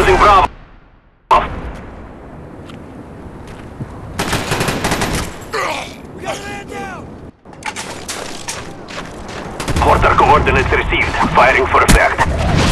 Losing Bravo. We got a man down! Mortar coordinates received. Firing for effect.